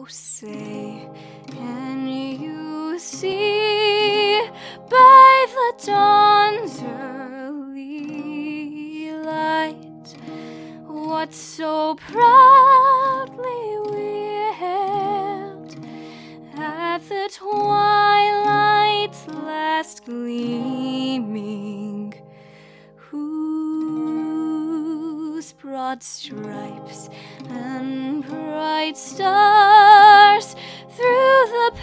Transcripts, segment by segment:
say, can you see by the dawn's early light what so proudly we hailed at the twilight's last gleaming, whose broad stripes and bright stars through the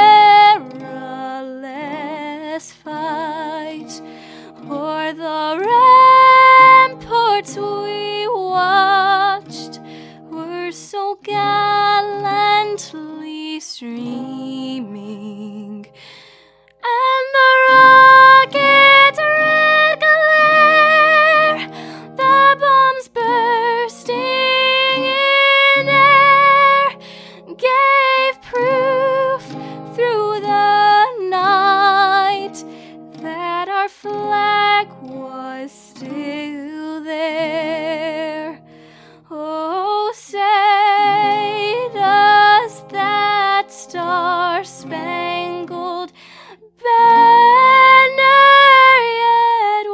perilous fight o'er the ramparts we watched were so gallantly streaming, and the rocket's red glare, the bombs bursting in air, gave proof through the night that our flag was still there. Oh, say does that star-spangled banner yet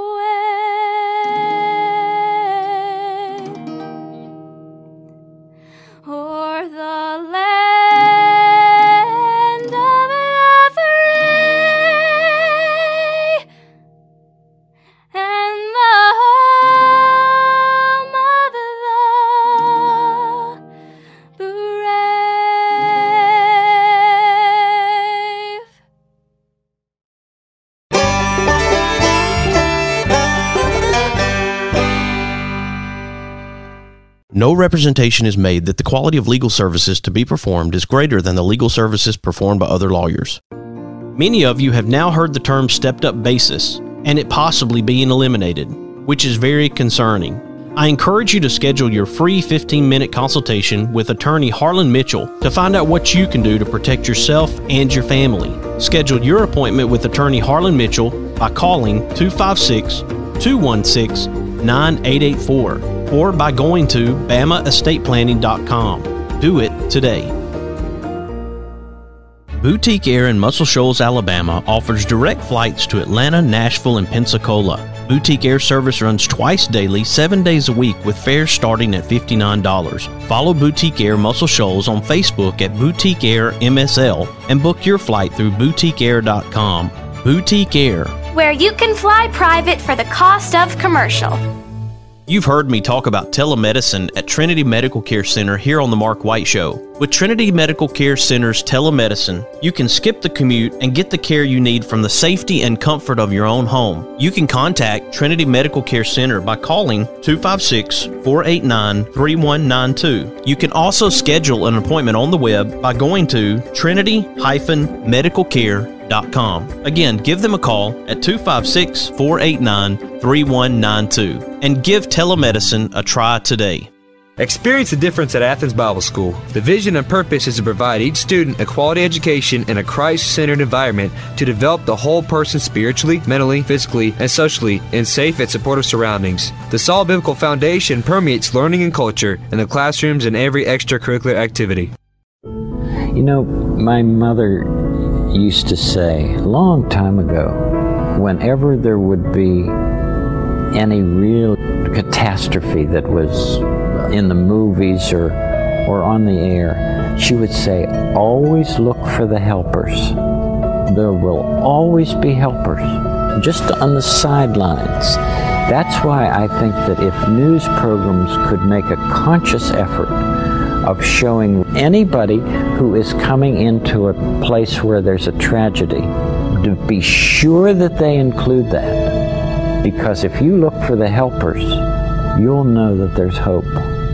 wave o'er the land of Laveray and the home of the brave. No representation is made that the quality of legal services to be performed is greater than the legal services performed by other lawyers. Many of you have now heard the term stepped-up basis and it possibly being eliminated, which is very concerning. I encourage you to schedule your free 15-minute consultation with attorney Harlan Mitchell to find out what you can do to protect yourself and your family. Schedule your appointment with attorney Harlan Mitchell by calling 256-216-9884 or by going to BamaEstatePlanning.com. Do it today. Boutique Air in Muscle Shoals, Alabama offers direct flights to Atlanta, Nashville, and Pensacola. Boutique Air service runs twice daily, 7 days a week with fares starting at $59. Follow Boutique Air Muscle Shoals on Facebook at Boutique Air MSL and book your flight through boutiqueair.com. Boutique Air, where you can fly private for the cost of commercial. You've heard me talk about telemedicine at Trinity Medical Care Center here on The Mark White Show. With Trinity Medical Care Center's telemedicine, you can skip the commute and get the care you need from the safety and comfort of your own home. You can contact Trinity Medical Care Center by calling 256-489-3192. You can also schedule an appointment on the web by going to trinity-medicalcare.com. Again, give them a call at 256-489-3192 and give telemedicine a try today. Experience the difference at Athens Bible School. The vision and purpose is to provide each student a quality education in a Christ-centered environment to develop the whole person spiritually, mentally, physically, and socially in safe and supportive surroundings. The solid biblical foundation permeates learning and culture in the classrooms and every extracurricular activity. You know, my mother used to say a long time ago, whenever there would be any real catastrophe that was in the movies or on the air, she would say, always look for the helpers. There will always be helpers, just on the sidelines. That's why I think that if news programs could make a conscious effort of showing anybody who is coming into a place where there's a tragedy, to be sure that they include that. Because if you look for the helpers, you'll know that there's hope.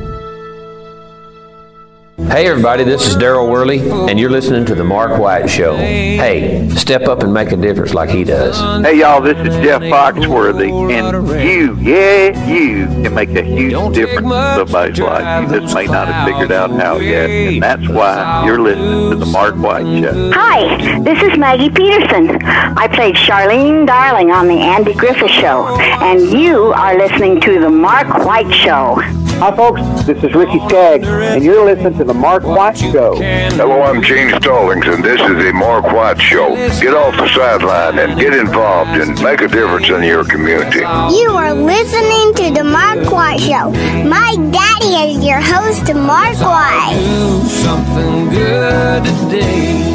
Hey everybody, this is Darryl Worley, and you're listening to The Mark White Show. Hey, step up and make a difference like he does. Hey y'all, this is Jeff Foxworthy, and you can make a huge difference in somebody's life. You just may not have figured out how yet, and that's why you're listening to The Mark White Show. Hi, this is Maggie Peterson. I played Charlene Darling on The Andy Griffith Show, and you are listening to The Mark White Show. Hi, folks. This is Ricky Skaggs, and you're listening to The Mark White Show. Hello, I'm Gene Stallings, and this is The Mark White Show. Get off the sideline and get involved and make a difference in your community. You are listening to The Mark White Show. My daddy is your host, Mark White. Do something good today.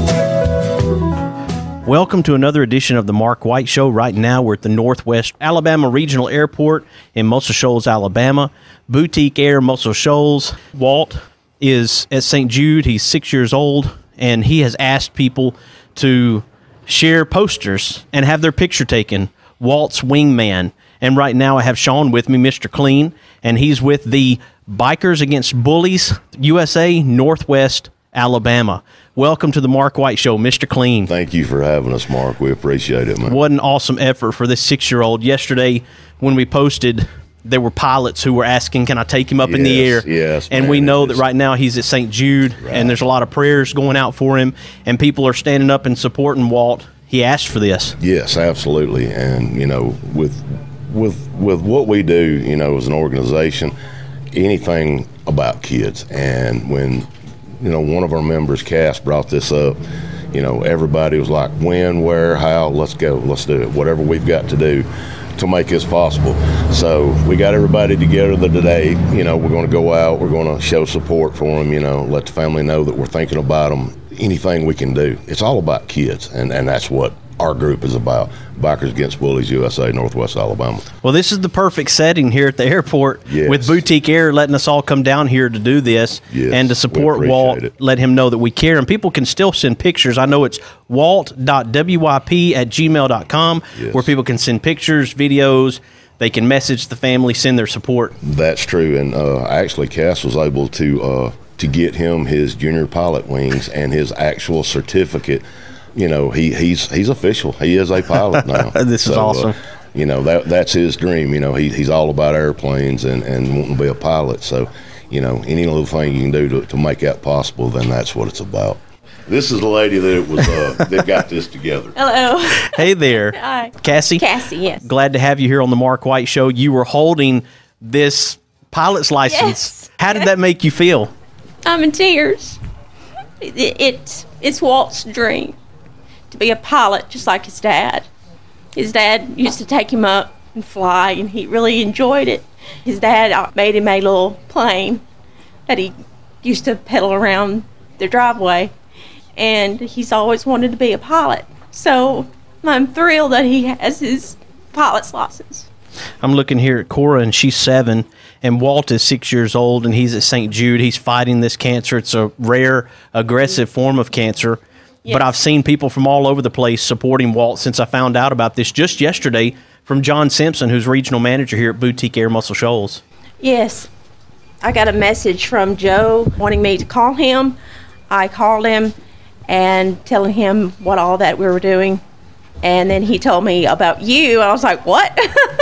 Welcome to another edition of the Mark White Show. Right now, we're at the Northwest Alabama Regional Airport in Muscle Shoals, Alabama. Boutique Air, Muscle Shoals. Walt is at St. Jude. He's 6 years old, and he has asked people to share posters and have their picture taken. Walt's Wingman. And right now, I have Shawn with me, Mr. Clean, and he's with the Bikers Against Bullies, USA, Northwest Alabama. Welcome to the Mark White Show, Mr. Clean. Thank you for having us, Mark. We appreciate it, man. What an awesome effort for this 6-year-old. Yesterday, when we posted, there were pilots who were asking, can I take him up in the air? Yes, and man, we know that right now he's at St. Jude, right, and there's a lot of prayers going out for him, and people are standing up and supporting Walt. He asked for this. Yes, absolutely. And, you know, with what we do, you know, as an organization, anything about kids. And when, you know, one of our members, Cass, brought this up, you know, everybody was like, when, where, how, let's go, let's do it, whatever we've got to do to make this possible. So we got everybody together today. You know, we're going to go out, we're going to show support for them, you know, let the family know that we're thinking about them, anything we can do. It's all about kids, and that's what our group is about. Bikers Against Bullies, USA, Northwest Alabama. Well, this is the perfect setting here at the airport, yes, with Boutique Air letting us all come down here to do this, yes, and to support Walt, let him know that we care. And people can still send pictures. I know it's walt.wyp@gmail.com, yes, where people can send pictures, videos. They can message the family, send their support. That's true. And actually, Cass was able to get him his junior pilot wings and his actual certificate. You know, he's official. He is a pilot now. This is awesome. You know, that's his dream. You know, he's all about airplanes and wanting to be a pilot. So, you know, any little thing you can do to make that possible, then that's what it's about. This is the lady that was that got this together. Hello. Hey there. Hi. Kassie? Kassie, yes. Glad to have you here on the Mark White Show. You were holding this pilot's license. Yes. How did that make you feel? I'm in tears. It's Walt's dream to be a pilot just like his dad. His dad used to take him up and fly, and he really enjoyed it. His dad made him a little plane that he used to pedal around their driveway, and he's always wanted to be a pilot. So I'm thrilled that he has his pilot's license. I'm looking here at Cora, and she's 7, and Walt is 6 years old, and he's at St. Jude. He's fighting this cancer. It's a rare, aggressive form of cancer. Yes. But I've seen people from all over the place supporting Walt since I found out about this just yesterday from John Simpson, who's regional manager here at Boutique Air Muscle Shoals. Yes. I got a message from Joe wanting me to call him. I called him and telling him what all that we were doing. And then he told me about you, and I was like, what?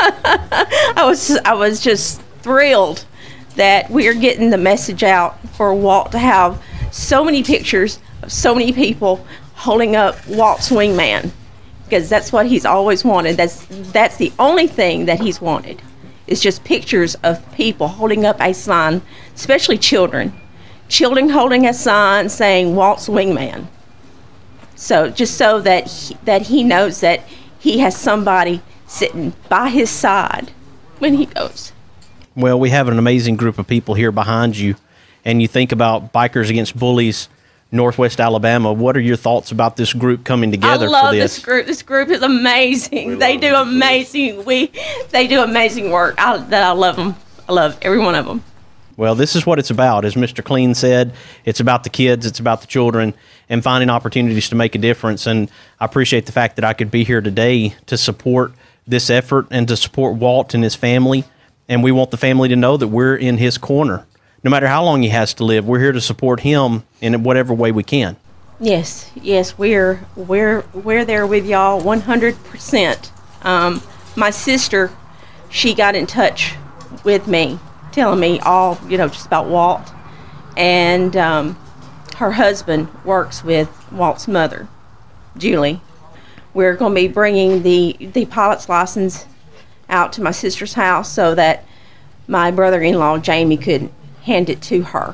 I was just thrilled that we're getting the message out for Walt to have so many pictures of so many people holding up Walt's Wingman, because that's what he's always wanted. That's the only thing that he's wanted. It's just pictures of people holding up a sign, especially children holding a sign saying Walt's Wingman. So just so that he knows that he has somebody sitting by his side when he goes. Well, we have an amazing group of people here behind you, and you think about Bikers Against Bullies, Northwest Alabama. What are your thoughts about this group coming together for this? I love this group. This group is amazing. They do amazing. They do amazing work. I love them. I love every one of them. Well, this is what it's about. As Mr. Clean said, it's about the kids, it's about the children, and finding opportunities to make a difference. And I appreciate the fact that I could be here today to support this effort and to support Walt and his family. And we want the family to know that we're in his corner. No matter how long he has to live, we're here to support him in whatever way we can. Yes, we're there with y'all 100%. My sister, she got in touch with me, telling me all, just about Walt. And her husband works with Walt's mother, Julie. We're going to be bringing the pilot's license out to my sister's house so that my brother-in-law Jamie could hand it to her,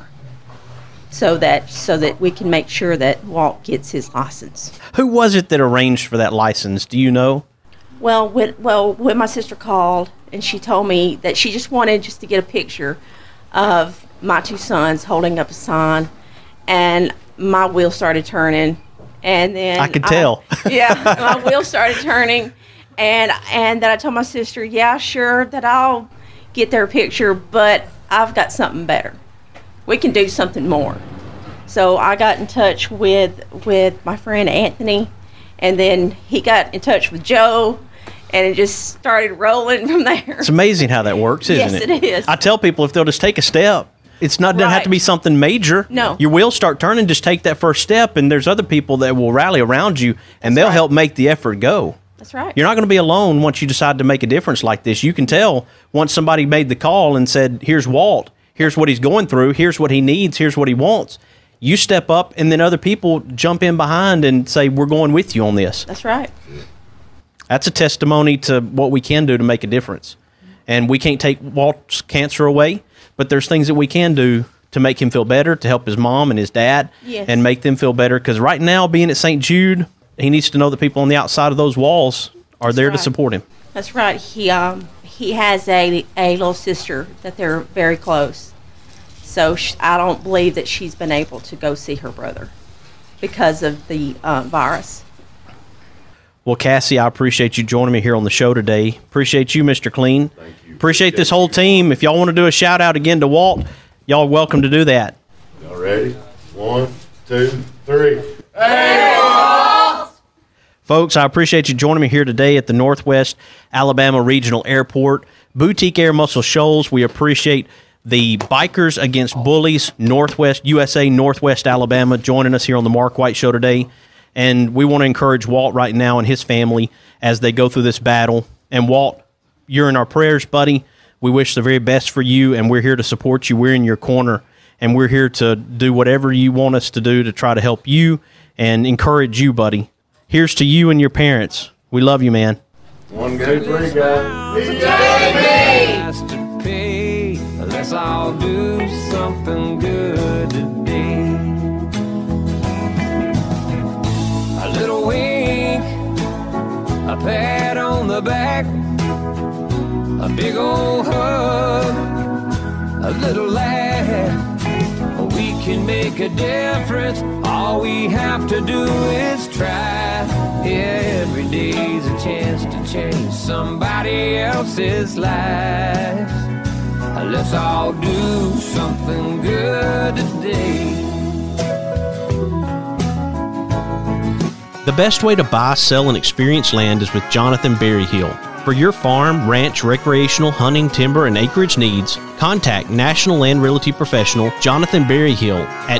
so that we can make sure that Walt gets his license. Who was it that arranged for that license? Do you know? Well, when my sister called and she told me that she just wanted to get a picture of my two sons holding up a sign, and my wheel started turning, and then I could tell. Yeah, my wheel started turning, and then I told my sister, yeah, sure, that I'll get their picture, but I've got something better. We can do something more. So I got in touch with my friend Anthony, and then he got in touch with Joe, and it just started rolling from there. It's amazing how that works, isn't it? Yes, it is. I tell people if they'll just take a step, doesn't have to be something major. No. Your wheels start turning, just take that first step, and there's other people that will rally around you, and they'll help make the effort go. That's right. You're not going to be alone once you decide to make a difference like this. You can tell once somebody made the call and said, here's Walt, here's what he's going through, here's what he needs, here's what he wants. You step up, and then other people jump in behind and say, we're going with you on this. That's right. That's a testimony to what we can do to make a difference. And we can't take Walt's cancer away, but there's things that we can do to make him feel better, to help his mom and his dad, and make them feel better. Because right now, being at St. Jude, he needs to know that people on the outside of those walls are there to support him. That's right. He has a little sister that they're very close. So I don't believe that she's been able to go see her brother because of the virus. Well, Kassie, I appreciate you joining me here on the show today. Appreciate you, Mr. Clean. Thank you. Appreciate this whole team. If y'all want to do a shout out again to Walt, y'all are welcome to do that. Y'all ready? 1, 2, 3. Hey, Walt! Folks, I appreciate you joining me here today at the Northwest Alabama Regional Airport. Boutique Air Muscle Shoals, we appreciate the Bikers Against Bullies, Northwest USA, Northwest Alabama, joining us here on the Mark White Show today. And we want to encourage Walt right now and his family as they go through this battle. And Walt, you're in our prayers, buddy. We wish the very best for you, and we're here to support you. We're in your corner, and we're here to do whatever you want us to do to try to help you and encourage you, buddy. Here's to you and your parents. We love you, man. 1, 2, 3, guys. Let's all do something good today. A little wink, a pat on the back, a big old hug, a little laugh. We can make a difference. All we have to do is try. Yeah, every day's a chance to change somebody else's life. Let's all do something good today. The best way to buy, sell, and experience land is with Jonathan Berryhill. For your farm, ranch, recreational, hunting, timber, and acreage needs, contact National Land Realty Professional Jonathan Berryhill at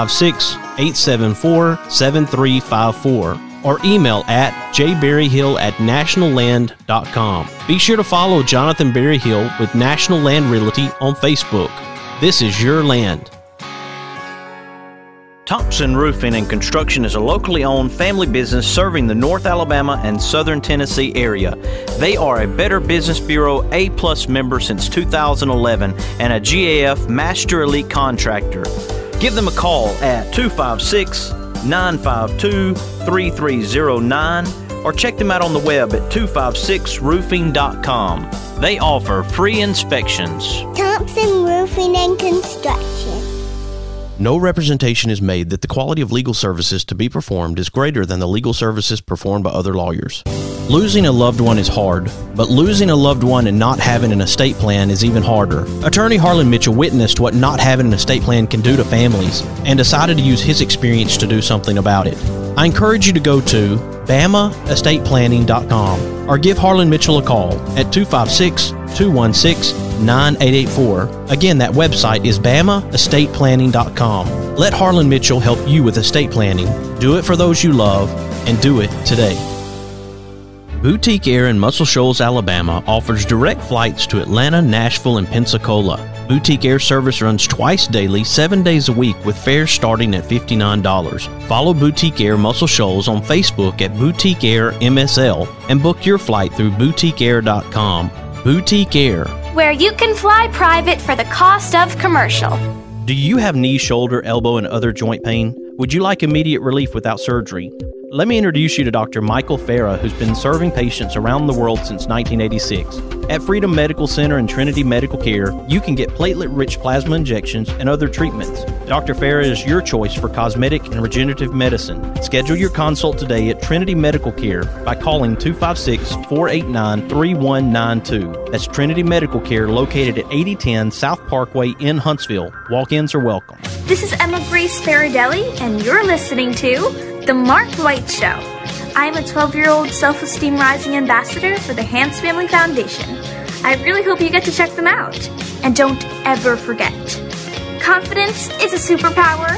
256-874-7354 or email at jberryhill@nationalland.com. Be sure to follow Jonathan Berryhill with National Land Realty on Facebook. This is your land. Thompson Roofing and Construction is a locally owned family business serving the North Alabama and Southern Tennessee area. They are a Better Business Bureau A+ member since 2011 and a GAF Master Elite Contractor. Give them a call at 256-952-3309 or check them out on the web at 256roofing.com. They offer free inspections. Thompson Roofing and Construction. No representation is made that the quality of legal services to be performed is greater than the legal services performed by other lawyers. Losing a loved one is hard, but losing a loved one and not having an estate plan is even harder. Attorney Harlan Mitchell witnessed what not having an estate plan can do to families and decided to use his experience to do something about it. I encourage you to go to BamaEstatePlanning.com or give Harlan Mitchell a call at 256-216-9884. Again, that website is BamaEstatePlanning.com. Let Harlan Mitchell help you with estate planning. Do it for those you love, and do it today. Boutique Air in Muscle Shoals, Alabama offers direct flights to Atlanta, Nashville, and Pensacola. Boutique Air service runs twice daily, 7 days a week with fares starting at $59. Follow Boutique Air Muscle Shoals on Facebook at Boutique Air MSL and book your flight through boutiqueair.com. Boutique Air. where you can fly private for the cost of commercial. Do you have knee, shoulder, elbow, and other joint pain? Would you like immediate relief without surgery? Let me introduce you to Dr. Michael Farah, who's been serving patients around the world since 1986. At Freedom Medical Center and Trinity Medical Care, you can get platelet-rich plasma injections and other treatments. Dr. Farah is your choice for cosmetic and regenerative medicine. Schedule your consult today at Trinity Medical Care by calling 256-489-3192. That's Trinity Medical Care, located at 8010 South Parkway in Huntsville. Walk-ins are welcome. This is Emma Grace Faradelli, and you're listening to The Mark White Show. I'm a 12-year-old self-esteem rising ambassador for the Hans Family Foundation. I really hope you get to check them out. And don't ever forget, confidence is a superpower.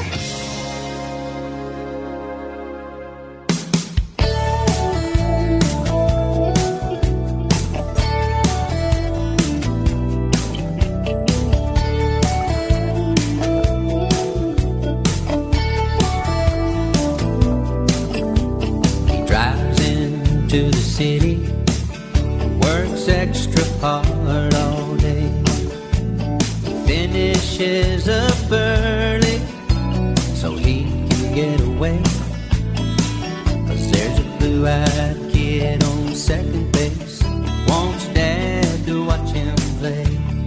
To the city, works extra hard all day, finishes up early so he can get away, 'cause there's a blue-eyed kid on second base, wants dad to watch him play.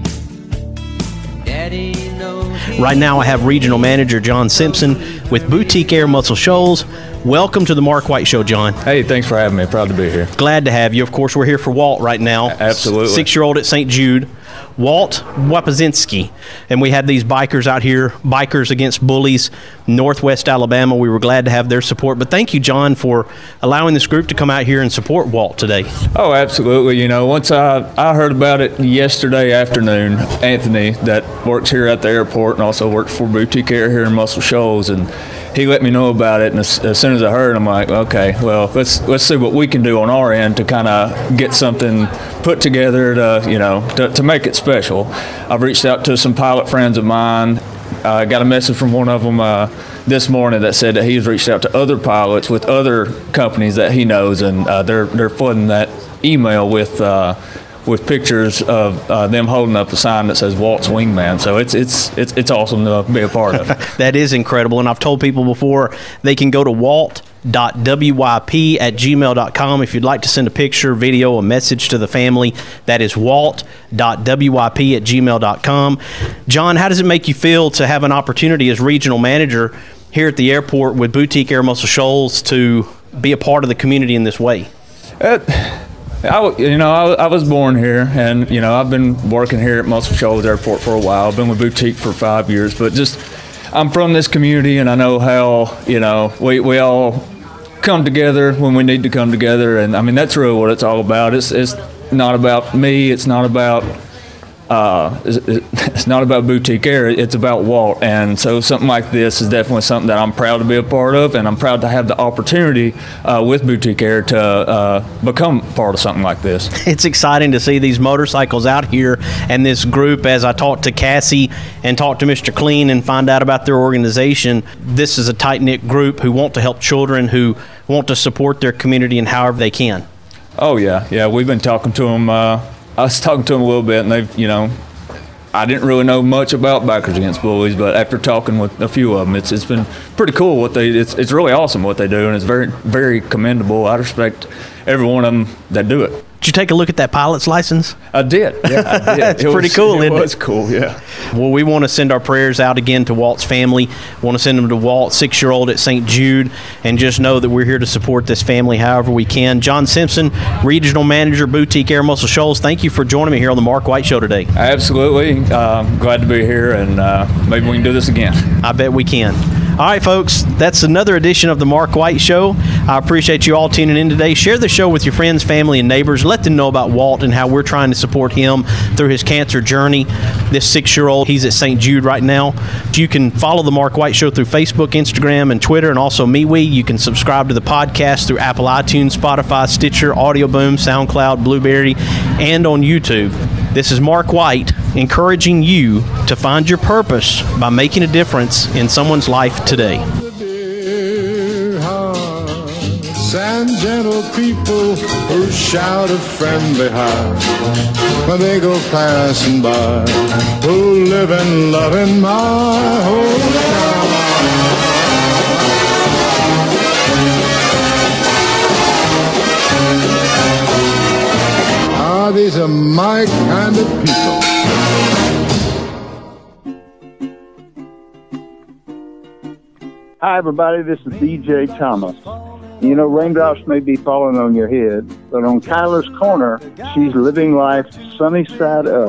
Daddy knows. Right now I have Regional Manager John Simpson with Boutique Air Muscle Shoals. Welcome to the Mark White Show, John. Hey, thanks for having me. Proud to be here. Glad to have you. Of course, we're here for Walt right now. Absolutely. 6-year-old at St. Jude. Walt Wypyszynski. And we had these bikers out here, Bikers Against Bullies, Northwest Alabama. We were glad to have their support. But thank you, John, for allowing this group to come out here and support Walt today. Oh, absolutely. You know, once I heard about it yesterday afternoon, Anthony, that works here at the airport and also works for Boutique Air here in Muscle Shoals, and he let me know about it, and as soon as I heard, I'm like, okay, well, let's see what we can do on our end to kind of get something put together to make it special. I've reached out to some pilot friends of mine. I got a message from one of them this morning that said that he's reached out to other pilots with other companies that he knows, and they're flooding that email with pictures of them holding up a sign that says Walt's Wingman. So it's awesome to be a part of. That is incredible. And I've told people before, they can go to walt.wyp@gmail.com if you'd like to send a picture, video, a message to the family. That is walt.wyp@gmail.com. John, how does it make you feel to have an opportunity as regional manager here at the airport with Boutique Air Muscle Shoals to be a part of the community in this way? I was born here, and I've been working here at Muscle Shoals Airport for a while. I've been with Boutique for 5 years, but I'm from this community, and I know how we all come together when we need to come together, and I mean that's really what it's all about. It's not about me. It's not about Boutique Air. It's about Walt, and so something like this is definitely something that I'm proud to be a part of, and I'm proud to have the opportunity with Boutique Air to become part of something like this. It's exciting to see these motorcycles out here and this group. As I talked to Kassie and talked to Mr. Clean and find out about their organization, this is a tight-knit group who want to help children, who want to support their community in however they can. Oh yeah, we've been talking to them. I was talking to them a little bit, and they've, I didn't really know much about Bikers Against Bullies, but after talking with a few of them, it's been pretty cool it's really awesome what they do, and it's very, very commendable. I respect every one of them that do it. Did you take a look at that pilot's license? I did. Yeah, I did. It's pretty cool, isn't it? It was cool, yeah. Well, we want to send our prayers out again to Walt's family. We want to send them to Walt, 6-year-old at St. Jude, and just know that we're here to support this family however we can. John Simpson, Regional Manager, Boutique Air Muscle Shoals, thank you for joining me here on the Mark White Show today. Absolutely. Glad to be here, and maybe we can do this again. I bet we can. All right, folks, that's another edition of the Mark White Show. I appreciate you all tuning in today. Share the show with your friends, family, and neighbors. Let them know about Walt and how we're trying to support him through his cancer journey. This 6-year-old, he's at St. Jude right now. You can follow the Mark White Show through Facebook, Instagram, and Twitter, and also MeWe. You can subscribe to the podcast through Apple iTunes, Spotify, Stitcher, Audio Boom, SoundCloud, Blueberry, and on YouTube. This is Mark White, encouraging you to find your purpose by making a difference in someone's life today. and gentle people who shout a friendly hi when they go passing by, who live and love in my hometown. Ah, these are my kind of people. Hi, everybody. This is DJ Thomas. You know, raindrops may be falling on your head, but on Kyla's Corner, she's living life sunny side up.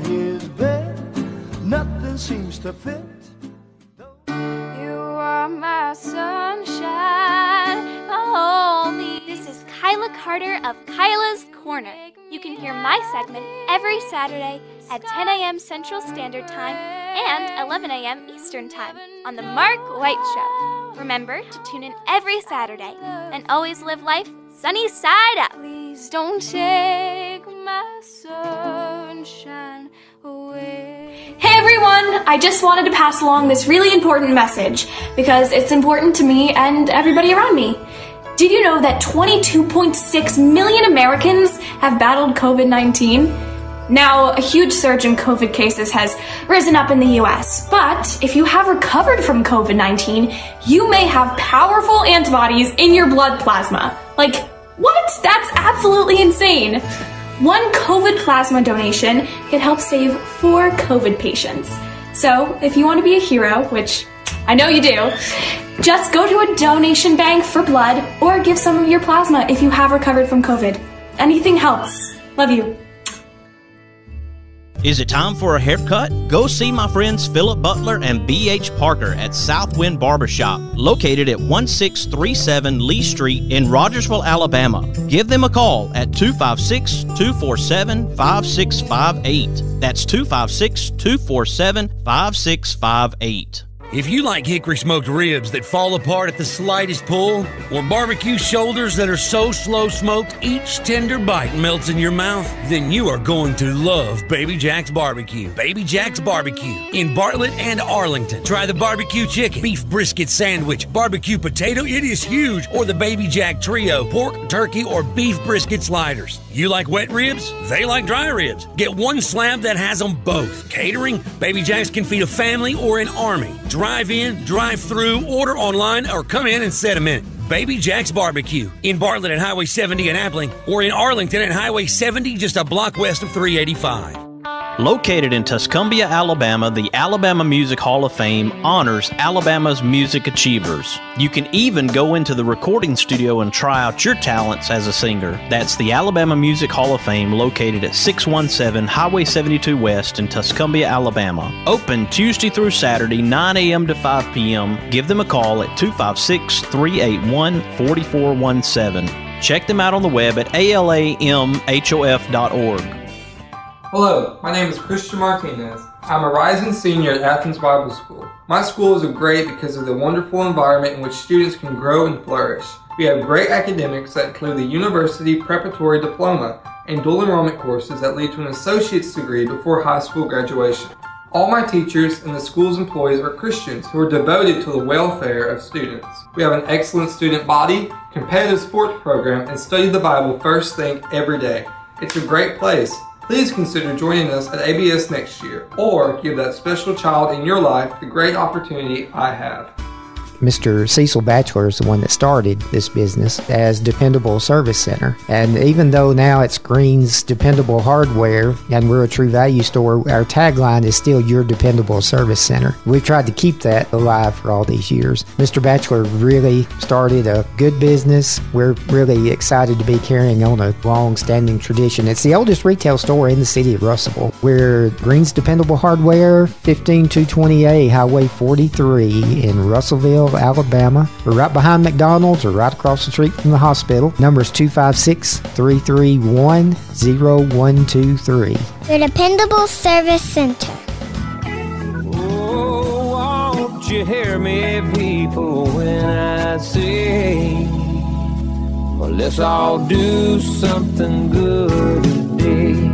Nothing seems to fit. You are my sunshine, my only. This is Kyla Carter of Kyla's Corner. You can hear my segment every Saturday at 10 a.m. Central Standard Time and 11 a.m. Eastern Time on The Mark White Show. Remember to tune in every Saturday and always live life sunny side up. Please don't take my sunshine away. Hey everyone! I just wanted to pass along this really important message because it's important to me and everybody around me. Did you know that 22.6 million Americans have battled COVID-19? Now, a huge surge in COVID cases has risen up in the US, but if you have recovered from COVID-19, you may have powerful antibodies in your blood plasma. Like, what? That's absolutely insane. One COVID plasma donation can help save 4 COVID patients. So, if you want to be a hero, which I know you do, just go to a donation bank for blood or give some of your plasma if you have recovered from COVID. Anything helps. Love you. Is it time for a haircut? Go see my friends Philip Butler and B.H. Parker at Southwind Barbershop, located at 1637 Lee Street in Rogersville, Alabama. Give them a call at 256-247-5658. That's 256-247-5658. If you like hickory smoked ribs that fall apart at the slightest pull, or barbecue shoulders that are so slow smoked each tender bite melts in your mouth, then you are going to love Baby Jack's Barbecue. Baby Jack's Barbecue in Bartlett and Arlington. Try the barbecue chicken, beef brisket sandwich, barbecue potato, it is huge, or the Baby Jack Trio, pork, turkey, or beef brisket sliders. You like wet ribs? They like dry ribs. Get one slab that has them both. Catering? Baby Jack's can feed a family or an army. Drive in, drive through, order online, or come in and set a minute. Baby Jack's Barbecue in Bartlett at Highway 70 in Appling, or in Arlington at Highway 70 just a block west of 385. Located in Tuscumbia, Alabama, the Alabama Music Hall of Fame honors Alabama's music achievers. You can even go into the recording studio and try out your talents as a singer. That's the Alabama Music Hall of Fame, located at 617 Highway 72 West in Tuscumbia, Alabama. Open Tuesday through Saturday, 9 a.m. to 5 p.m. Give them a call at 256-381-4417. Check them out on the web at alamhof.org. Hello, my name is Christian Martinez. I'm a rising senior at Athens Bible School. My school is great because of the wonderful environment in which students can grow and flourish. We have great academics that include the University Preparatory Diploma and dual enrollment courses that lead to an associate's degree before high school graduation. All my teachers and the school's employees are Christians who are devoted to the welfare of students. We have an excellent student body, competitive sports program, and study the Bible first thing every day. It's a great place. Please consider joining us at ABS next year, or give that special child in your life the great opportunity I have. Mr. Cecil Batchelor is the one that started this business as Dependable Service Center. And even though now it's Green's Dependable Hardware and we're a True Value store, our tagline is still Your Dependable Service Center. We've tried to keep that alive for all these years. Mr. Batchelor really started a good business. We're really excited to be carrying on a long-standing tradition. It's the oldest retail store in the city of Russellville. We're Green's Dependable Hardware, 15220A Highway 43 in Russellville, Alabama. We're right behind McDonald's or right across the street from the hospital. Number is 256-331-0123. Your Dependable Service Center. Oh, won't you hear me, people, when I say, well, let's all do something good today.